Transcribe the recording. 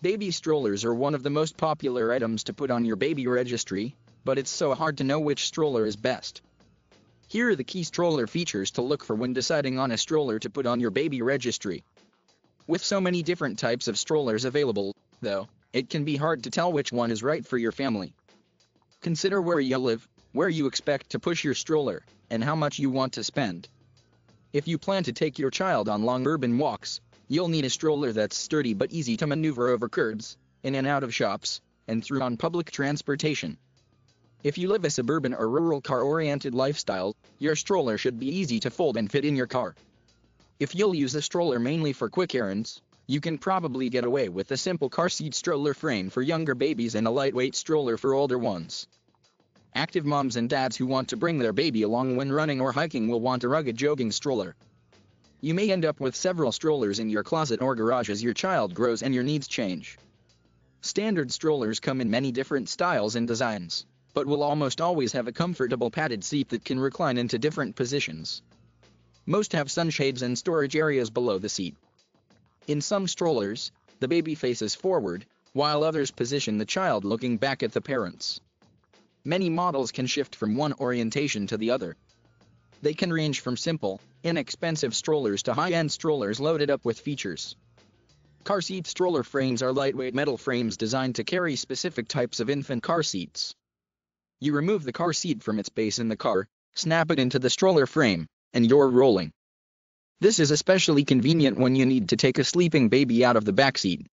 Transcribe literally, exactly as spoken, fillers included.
Baby strollers are one of the most popular items to put on your baby registry, but it's so hard to know which stroller is best. Here are the key stroller features to look for when deciding on a stroller to put on your baby registry. With so many different types of strollers available, though, it can be hard to tell which one is right for your family. Consider where you live, where you expect to push your stroller, and how much you want to spend. If you plan to take your child on long urban walks, you'll need a stroller that's sturdy but easy to maneuver over curbs, in and out of shops, and through on public transportation. If you live a suburban or rural car-oriented lifestyle, your stroller should be easy to fold and fit in your car. If you'll use a stroller mainly for quick errands, you can probably get away with a simple car seat stroller frame for younger babies and a lightweight stroller for older ones. Active moms and dads who want to bring their baby along when running or hiking will want a rugged jogging stroller. You may end up with several strollers in your closet or garage as your child grows and your needs change. Standard strollers come in many different styles and designs, but will almost always have a comfortable padded seat that can recline into different positions. Most have sunshades and storage areas below the seat. In some strollers, the baby faces forward, while others position the child looking back at the parents. Many models can shift from one orientation to the other. They can range from simple, inexpensive strollers to high-end strollers loaded up with features. Car seat stroller frames are lightweight metal frames designed to carry specific types of infant car seats. You remove the car seat from its base in the car, snap it into the stroller frame, and you're rolling. This is especially convenient when you need to take a sleeping baby out of the back seat.